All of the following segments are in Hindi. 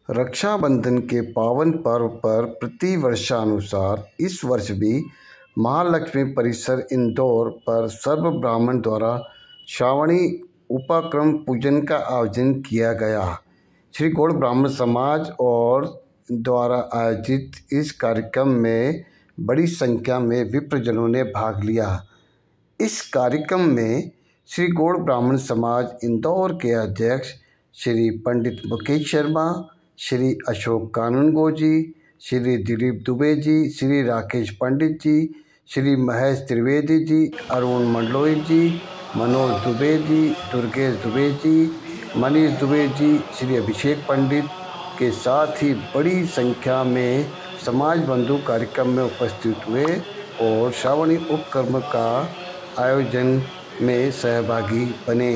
रक्षाबंधन के पावन पर्व पर प्रति वर्षानुसार इस वर्ष भी महालक्ष्मी परिसर इंदौर पर सर्व ब्राह्मण द्वारा श्रावणी उपाक्रम पूजन का आयोजन किया गया। श्री गौड़ ब्राह्मण समाज और द्वारा आयोजित इस कार्यक्रम में बड़ी संख्या में विप्रजनों ने भाग लिया। इस कार्यक्रम में श्री गौड़ ब्राह्मण समाज इंदौर के अध्यक्ष श्री पंडित मुकेश शर्मा, श्री अशोक कानूनगो जी, श्री दिलीप दुबे जी, श्री राकेश पंडित जी, श्री महेश त्रिवेदी जी, अरुण मंडलोई जी, मनोज दुबे जी, दुर्गेश दुबे जी, मनीष दुबे जी, श्री अभिषेक पंडित के साथ ही बड़ी संख्या में समाज बंधु कार्यक्रम में उपस्थित हुए और श्रावणी उपक्रम का आयोजन में सहभागी बने।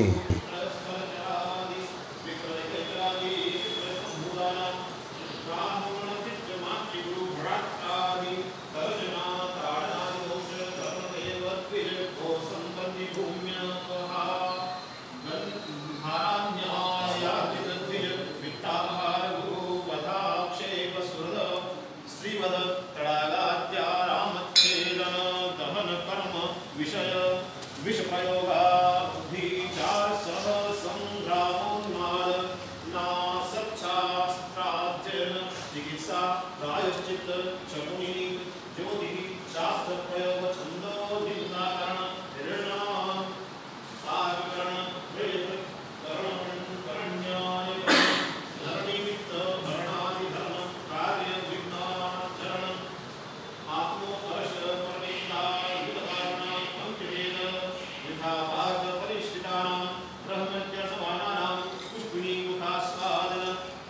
विषप्रयोगाभिचार सह संग्रामोन्माद नासच्छास्त्राध्ययन चिकित्सा प्रायश्चित शकुनी ज्योति शास्त्र प्रयोग छंदो निंदाकरण निर्णय आकरण वेद करणन्याय धरणिमित्त भरणादि धर्म कार्य विघ्नाचरण आत्मोपरश प्रणेता युद्धकारण पंचवेद यथाभाग परिष्ठितानां ब्रह्मज्ञ समानानां पुष्पिणी मुखास्वादन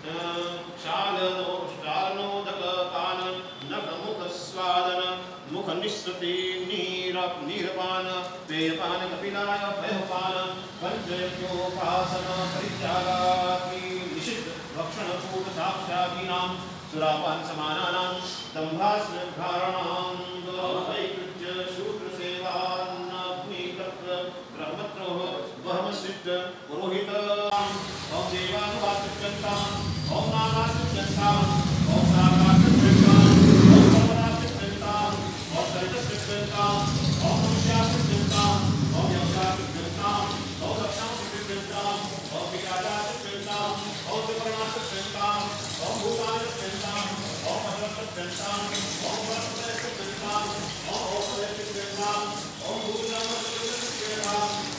क्षालनोदकपान नखमुखस्वादन मुखनिःसृति नीरपान पेयपान कपिलाय भयपान पंचयज्ञोपासन परित्यागादि निषिद्ध भक्षणपूत साक्षादीनां सुरापान समानानां दम्भास्मधारणां वैकृत्य शूद्रसेवान्नग्नितत्र ब्रह्मत्रोः वहमसिद्ध पुरोहित ओं देवानुवासित्यन्तां ओं नागासित्यन्तां ओं सागासित्यन्तां ओं सर्वदासित्यन्तां ओं सरितसित्यन्तां ओं मनुष्यासित्यन्तां ओं यक्षासित्यन्तां ओं दक्षासित्यन्तां ओं विराजासित्यन्तां ओं सुपर्णासित्यन्तां ओं भूतानिसित्यन्तां ओं भद्रसित्यन्तां ओं भद्रसित्यन्तां ओं औषधसित्यन्तां ओं भूतानिसित्यन्तां